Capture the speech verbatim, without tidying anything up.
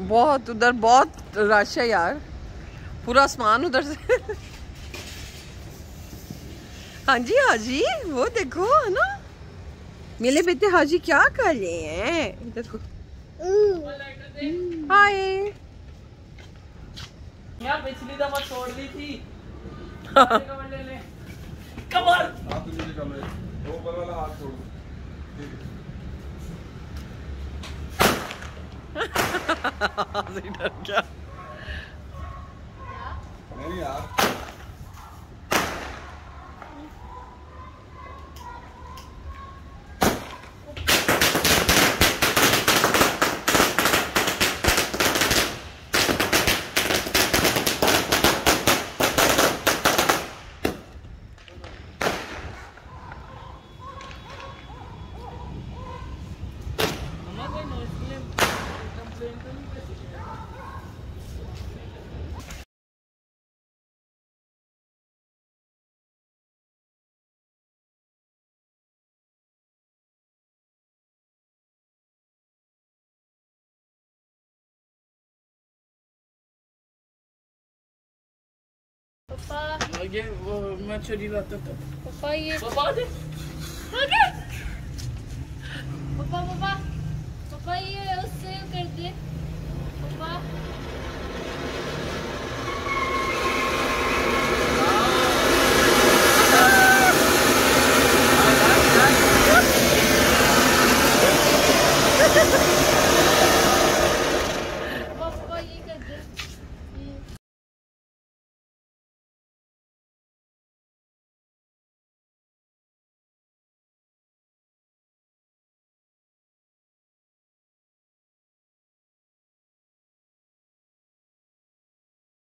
बहुत उधर बहुत रश है यार, पूरा आसमान उधर से। हाँ जी हाजी, वो देखो है ना, मेरे बेटे हाजी क्या कर रहे हैं, देखो। हाय, यहाँ पिछली दफा छोड़ दी थी। कवर ले ले, कवर। हाथ नीचे कर ले, ऊपर वाला हाथ छोड़। डर गया। नहीं यार, पापा ये वो मैं छुरी लाता था। पापा ये पापा दे पापा पापा पापा ये उससे कर दे पापा।